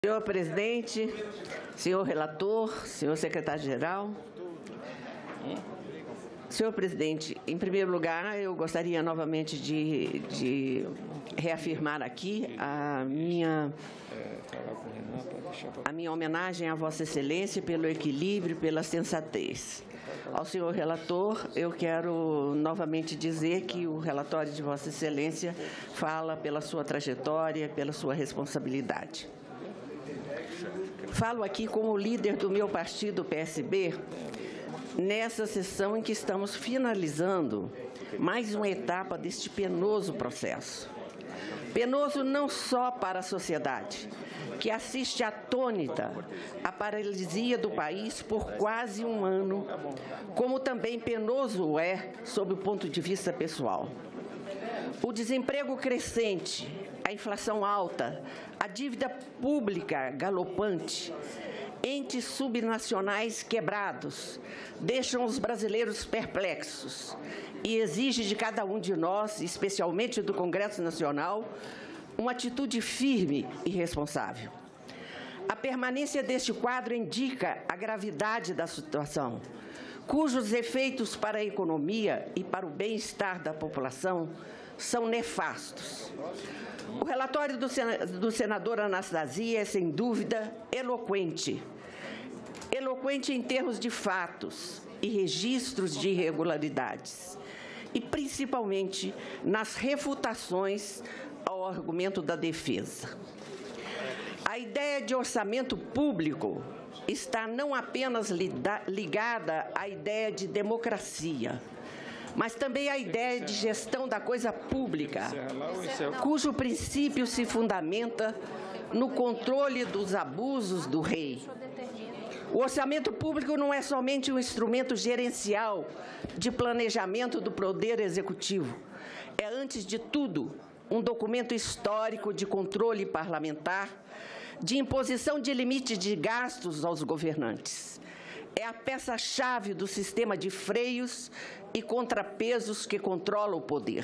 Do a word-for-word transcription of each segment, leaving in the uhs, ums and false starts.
Senhor presidente, senhor relator, senhor secretário-geral. Senhor presidente, em primeiro lugar, eu gostaria novamente de, de reafirmar aqui a minha, a minha homenagem à Vossa Excelência pelo equilíbrio, pela sensatez. Ao senhor relator, eu quero novamente dizer que o relatório de Vossa Excelência fala pela sua trajetória, pela sua responsabilidade. Falo aqui como líder do meu partido, P S B, nessa sessão em que estamos finalizando mais uma etapa deste penoso processo. Penoso não só para a sociedade, que assiste atônita à paralisia do país por quase um ano, como também penoso é sob o ponto de vista pessoal. O desemprego crescente, a inflação alta, a dívida pública galopante, entes subnacionais quebrados, deixam os brasileiros perplexos e exige de cada um de nós, especialmente do Congresso Nacional, uma atitude firme e responsável. A permanência deste quadro indica a gravidade da situação, cujos efeitos para a economia e para o bem-estar da população são nefastos. O relatório do senador Anastasia é, sem dúvida, eloquente. Eloquente em termos de fatos e registros de irregularidades, e principalmente nas refutações ao argumento da defesa. A ideia de orçamento público está não apenas ligada à ideia de democracia, mas também à ideia de gestão da coisa pública, cujo princípio se fundamenta no controle dos abusos do rei. O orçamento público não é somente um instrumento gerencial de planejamento do poder executivo. É, antes de tudo, um documento histórico de controle parlamentar, de imposição de limite de gastos aos governantes. É a peça-chave do sistema de freios e contrapesos que controla o poder.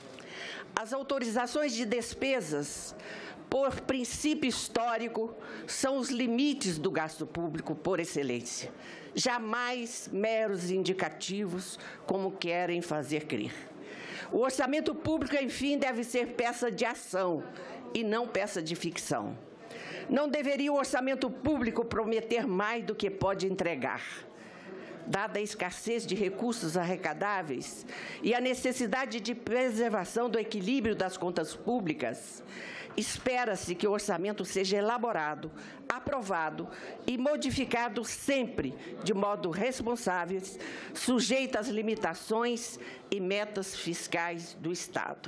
As autorizações de despesas, por princípio histórico, são os limites do gasto público por excelência, jamais meros indicativos, como querem fazer crer. O orçamento público, enfim, deve ser peça de ação e não peça de ficção. Não deveria o orçamento público prometer mais do que pode entregar. Dada a escassez de recursos arrecadáveis e a necessidade de preservação do equilíbrio das contas públicas, espera-se que o orçamento seja elaborado, aprovado e modificado sempre de modo responsável, sujeito às limitações e metas fiscais do Estado.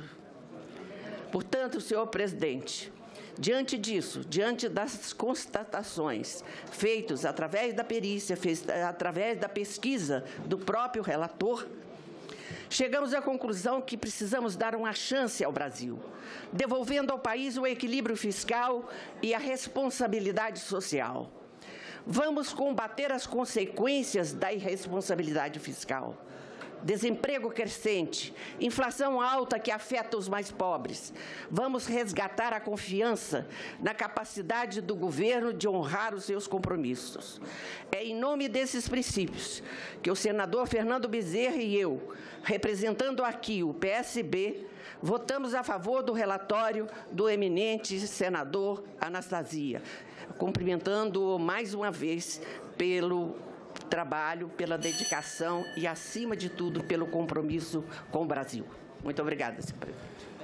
Portanto, senhor presidente, diante disso, diante das constatações feitas através da perícia, feitas através da pesquisa do próprio relator, chegamos à conclusão que precisamos dar uma chance ao Brasil, devolvendo ao país o equilíbrio fiscal e a responsabilidade social. Vamos combater as consequências da irresponsabilidade fiscal. Desemprego crescente, inflação alta que afeta os mais pobres. Vamos resgatar a confiança na capacidade do governo de honrar os seus compromissos. É em nome desses princípios que o senador Fernando Bezerra e eu, representando aqui o P S B, votamos a favor do relatório do eminente senador Anastasia, cumprimentando-o mais uma vez pelo trabalho, pela dedicação e, acima de tudo, pelo compromisso com o Brasil. Muito obrigada, senhor presidente.